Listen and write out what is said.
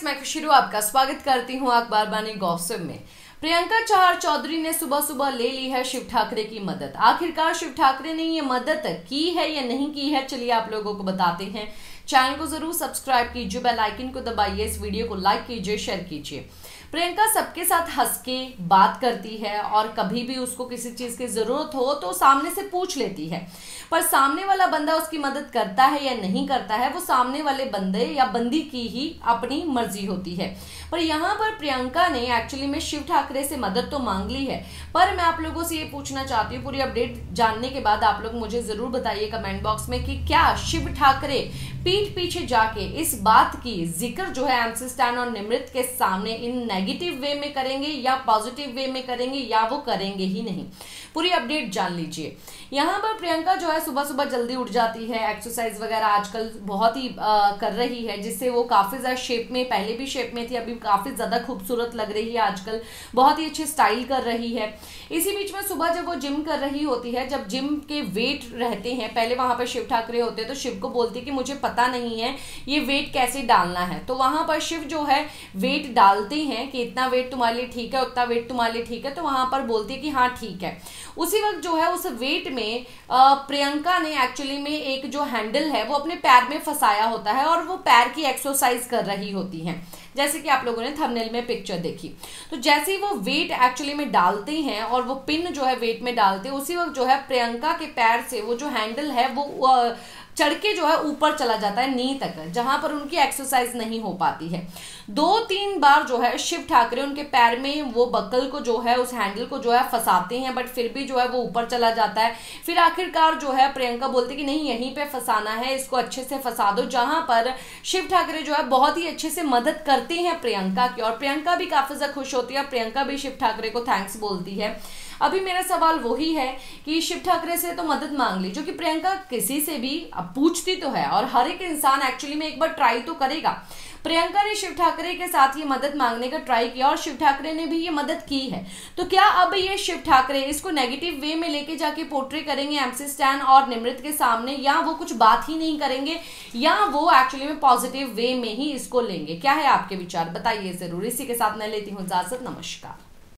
Friends, मैं खुशी आपका स्वागत करती हूं अखबार बानी गॉसिप में। प्रियंका चहर चौधरी ने सुबह सुबह ले ली है शिव ठाकरे की मदद। आखिरकार शिव ठाकरे ने ये मदद की है या नहीं की है, चलिए आप लोगों को बताते हैं। चैनल को जरूर सब्सक्राइब कीजिए, बेल आइकन को दबाइए, इस वीडियो को लाइक कीजिए, शेयर कीजिए। प्रियंका सबके साथ हंस के बात करती है और कभी भी उसको किसी चीज की जरूरत हो तो सामने से पूछ लेती है, पर सामने वाला बंदा उसकी मदद करता है या नहीं करता है वो सामने वाले बंदे या बंदी की ही अपनी मर्जी होती है। पर यहाँ पर प्रियंका ने एक्चुअली में शिव ठाकरे से मदद तो मांग ली है, पर मैं आप लोगों से ये पूछना चाहती हूँ, पूरी अपडेट जानने के बाद आप लोग मुझे जरूर बताइए कमेंट बॉक्स में कि क्या शिव ठाकरे पीठ पीछे जाके इस बात की जिक्र जो है एमसी स्टैन और निमृत के सामने इन नेगेटिव वे में करेंगे या पॉजिटिव वे में करेंगे या वो करेंगे ही नहीं। पूरी अपडेट जान लीजिए। यहाँ पर प्रियंका जो है सुबह सुबह जल्दी उठ जाती है, एक्सरसाइज वगैरह आजकल बहुत ही कर रही है, जिससे वो काफी ज्यादा शेप में, पहले भी शेप में थी, अभी काफी ज्यादा खूबसूरत लग रही है आजकल, बहुत ही अच्छी स्टाइल कर रही है। इसी बीच में सुबह जब वो जिम कर रही होती है, जब जिम के वेट रहते हैं, पहले वहां पर शिव ठाकरे होते हैं तो शिव को बोलती है कि मुझे पता नहीं है ये वेट कैसे डालना है, तो वहां पर शिव जो है वेट डालते हैं कि इतना वेट तुम्हारे लिए ठीक है, उतना वेट तुम्हारे लिए ठीक है, तो वहां पर बोलती है कि हाँ ठीक है। उसी वक्त जो है उस वेट में प्रियंका ने एक्चुअली में एक जो हैंडल है वो अपने पैर में फंसाया होता है और वो पैर की एक्सरसाइज कर रही होती हैं, जैसे कि आप लोगों ने थंबनेल में पिक्चर देखी। तो जैसे ही वो वेट एक्चुअली में डालते हैं और वो पिन जो है वेट में डालते हैं, उसी वक्त जो है प्रियंका के पैर से वो जो हैंडल है वो चढ़ के जो है ऊपर चला जाता है नी तक, जहां पर उनकी एक्सरसाइज नहीं हो पाती है। 2-3 बार जो है शिव ठाकरे उनके पैर में वो बकल को जो है, उस हैंडल को जो है फंसाते हैं, बट फिर भी जो है वो ऊपर चला जाता है। फिर आखिरकार जो है प्रियंका बोलती कि नहीं यहीं पे फंसाना है, इसको अच्छे से फंसा दो, जहां पर शिव ठाकरे जो है बहुत ही अच्छे से मदद करते हैं प्रियंका की, और प्रियंका भी काफी ज्यादा खुश होती है। प्रियंका भी शिव ठाकरे को थैंक्स बोलती है। अभी मेरा सवाल वही है कि शिव ठाकरे से तो मदद मांग ली, जो कि प्रियंका किसी से भी अब पूछती तो है, और हर एक इंसान एक्चुअली में एक बार ट्राई तो करेगा। प्रियंका ने शिव ठाकरे के साथ ये मदद मांगने का ट्राई किया और शिव ठाकरे ने भी ये मदद की है, तो क्या अब ये शिव ठाकरे इसको नेगेटिव वे में लेके जाके पोर्ट्रे करेंगे एमसी स्टैन और निमृत के सामने, या वो कुछ बात ही नहीं करेंगे, या वो एक्चुअली में पॉजिटिव वे में ही इसको लेंगे? क्या है आपके विचार, बताइए जरूर। इसी के साथ मैं लेती हूँ इजाजत, नमस्कार।